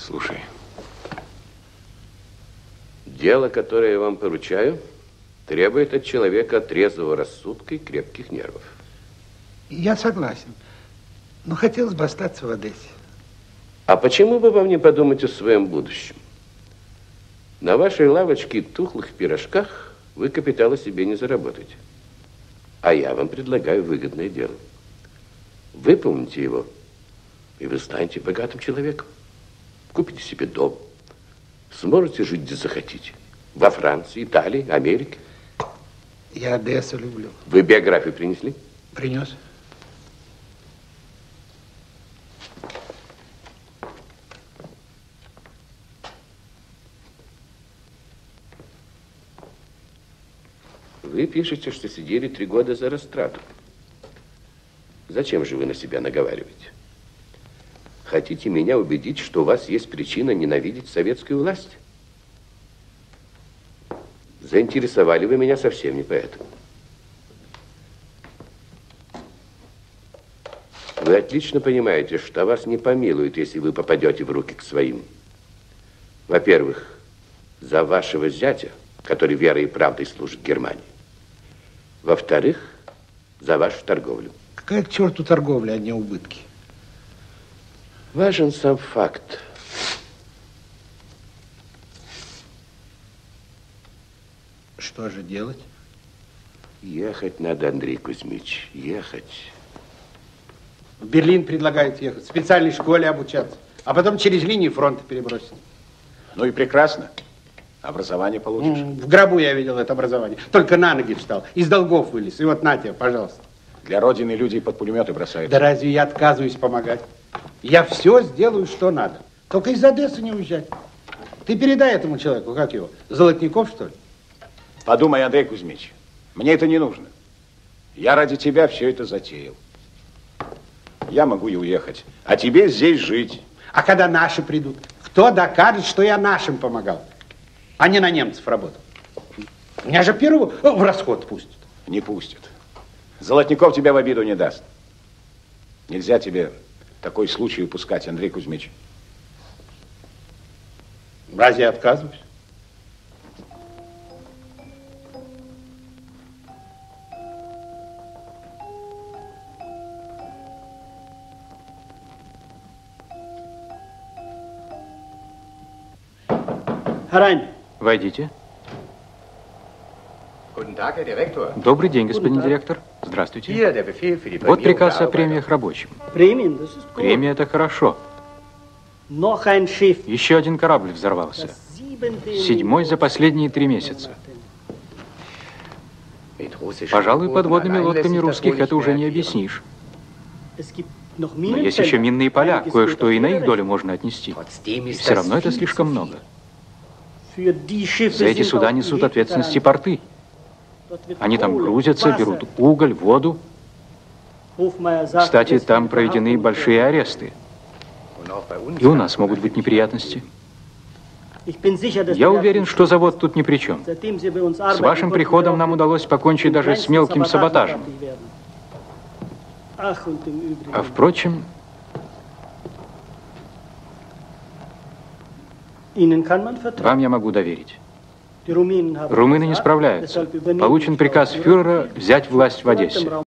Слушай. Дело, которое я вам поручаю, требует от человека трезвого рассудка и крепких нервов. Я согласен. Но хотелось бы остаться в Одессе. А почему бы вам не подумать о своем будущем? На вашей лавочке тухлых пирожках вы капитала себе не заработаете. А я вам предлагаю выгодное дело. Выполните его, и вы станете богатым человеком. Купите себе дом. Сможете жить, где захотите. Во Франции, Италии, Америке. Я Одессу люблю. Вы биографию принесли? Принес. Вы пишете, что сидели 3 года за растрату. Зачем же вы на себя наговариваете? Хотите меня убедить, что у вас есть причина ненавидеть советскую власть? Заинтересовали вы меня совсем не поэтому. Вы отлично понимаете, что вас не помилуют, если вы попадете в руки к своим. Во-первых, за вашего зятя, который верой и правдой служит Германии. Во-вторых, за вашу торговлю. Какая к черту торговля, одни убытки? Важен сам факт. Что же делать? Ехать надо, Андрей Кузьмич, ехать. В Берлин предлагают ехать, в специальной школе обучаться, а потом через линию фронта перебросить. Ну и прекрасно. Образование получишь. В гробу я видел это образование. Только на ноги встал, из долгов вылез. И вот на тебе, пожалуйста. Для Родины люди под пулеметы бросают. Да разве я отказываюсь помогать? Я все сделаю, что надо. Только из Одессы не уезжать. Ты передай этому человеку, как его, Золотников, что ли? Подумай, Андрей Кузьмич, мне это не нужно. Я ради тебя все это затеял. Я могу и уехать, а тебе здесь жить. А когда наши придут, кто докажет, что я нашим помогал, а не на немцев работал? Меня же первого в расход пустят. Не пустят. Золотников тебя в обиду не даст. Нельзя тебе такой случай упускать, Андрей Кузьмич. Разве я отказываюсь? Herein. Войдите. Добрый день, господин директор. Здравствуйте. Вот приказ о премиях рабочим. Премия – это хорошо. Еще один корабль взорвался. 7-й за последние 3 месяца. Пожалуй, подводными лодками русских это уже не объяснишь. Но есть еще минные поля, кое-что и на их долю можно отнести. И все равно это слишком много. За эти суда несут ответственности порты. Они там грузятся, берут уголь, воду. Кстати, там проведены большие аресты. И у нас могут быть неприятности. Я уверен, что завод тут ни при чем. С вашим приходом нам удалось покончить даже с мелким саботажем. А впрочем, вам я могу доверить. Румыны не справляются. Получен приказ фюрера взять власть в Одессе.